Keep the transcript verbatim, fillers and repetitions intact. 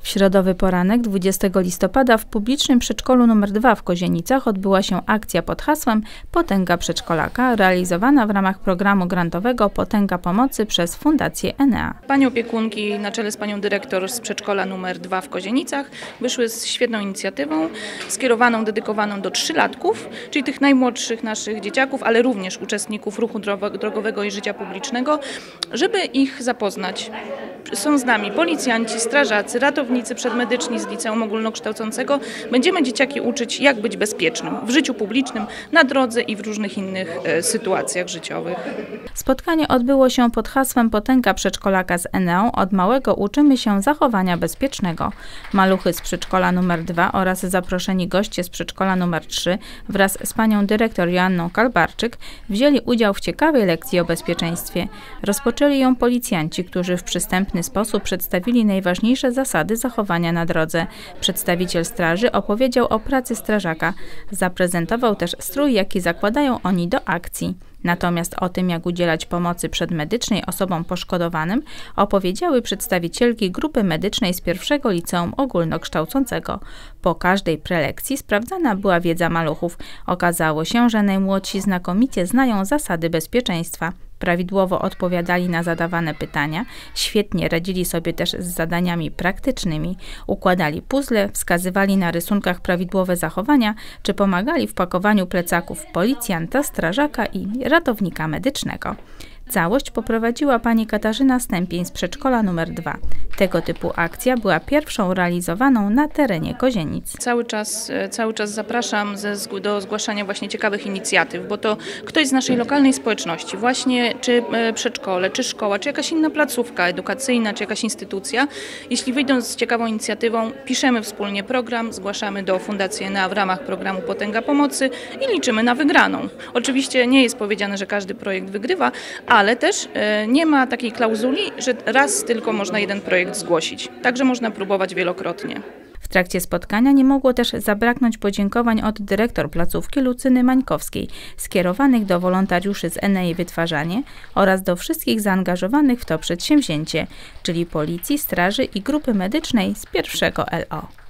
środowy poranek dwudziestego listopada w publicznym przedszkolu numer dwa w Kozienicach odbyła się akcja pod hasłem Potęga Przedszkolaka, realizowana w ramach programu grantowego Potęga Pomocy przez Fundację Enea. Panie opiekunki na czele z panią dyrektor z przedszkola numer dwa w Kozienicach wyszły z świetną inicjatywą skierowaną, dedykowaną do trzylatków, czyli tych najmłodszych naszych dzieciaków, ale również uczestników ruchu drogowego i życia publicznego, żeby ich zapoznać. Są z nami policjanci, strażacy, ratownicy przedmedyczni z liceum ogólnokształcącego. Będziemy dzieciaki uczyć, jak być bezpiecznym w życiu publicznym, na drodze i w różnych innych e, sytuacjach życiowych. Spotkanie odbyło się pod hasłem Potęga Przedszkolaka z Eneą. Od małego uczymy się zachowania bezpiecznego. Maluchy z przedszkola numer dwa oraz zaproszeni goście z przedszkola numer trzy wraz z panią dyrektor Joanną Kalbarczyk wzięli udział w ciekawej lekcji o bezpieczeństwie. Rozpoczęli ją policjanci, którzy w przystępny sposób przedstawili najważniejsze zasady zachowania na drodze. Przedstawiciel straży opowiedział o pracy strażaka. Zaprezentował też strój, jaki zakładają oni do akcji. Natomiast o tym, jak udzielać pomocy przedmedycznej osobom poszkodowanym, opowiedziały przedstawicielki grupy medycznej z pierwszego liceum ogólnokształcącego. Po każdej prelekcji sprawdzana była wiedza maluchów. Okazało się, że najmłodsi znakomicie znają zasady bezpieczeństwa. Prawidłowo odpowiadali na zadawane pytania, świetnie radzili sobie też z zadaniami praktycznymi, układali puzzle, wskazywali na rysunkach prawidłowe zachowania, czy pomagali w pakowaniu plecaków policjanta, strażaka i ratownika medycznego. Całość poprowadziła pani Katarzyna Stępień z przedszkola numer dwa. Tego typu akcja była pierwszą realizowaną na terenie Kozienic. Cały czas, cały czas zapraszam ze, do zgłaszania właśnie ciekawych inicjatyw, bo to ktoś z naszej lokalnej społeczności, właśnie czy przedszkole, czy szkoła, czy jakaś inna placówka edukacyjna, czy jakaś instytucja, jeśli wyjdą z ciekawą inicjatywą, piszemy wspólnie program, zgłaszamy do Fundacji Enea w ramach programu Potęga Pomocy i liczymy na wygraną. Oczywiście nie jest powiedziane, że każdy projekt wygrywa, a ale też nie ma takiej klauzuli, że raz tylko można jeden projekt zgłosić. Także można próbować wielokrotnie. W trakcie spotkania nie mogło też zabraknąć podziękowań od dyrektor placówki Lucyny Mańkowskiej, skierowanych do wolontariuszy z Enei Wytwarzanie oraz do wszystkich zaangażowanych w to przedsięwzięcie, czyli policji, straży i grupy medycznej z pierwszego L O.